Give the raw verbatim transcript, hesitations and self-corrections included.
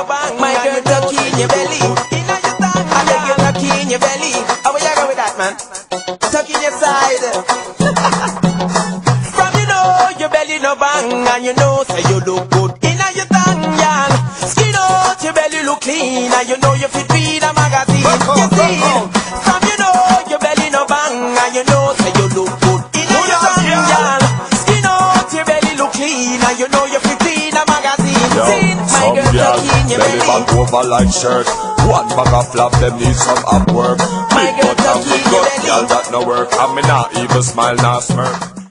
no bang. My girl tuck in your belly, inna your tongue. I beg you tuck in your belly. How will you go with that, man? Tuck in your side. From you know your belly no bang, and you know say you look good inna your tongue, y'all. Skin out your belly look clean, and you know you fit read a magazine. You see, from you know your belly no bang, and you know say you look good inna your tongue, y'all. Skin out your belly look clean, and you know you fit read a magazine. Yo, See, my some girl girl tuck in your belly belly. back over like shirt. One bag of flap, them need some up work. My Big girl butt tuck and in big your gut, belly. girl that no work. And me not even smile, not smirk.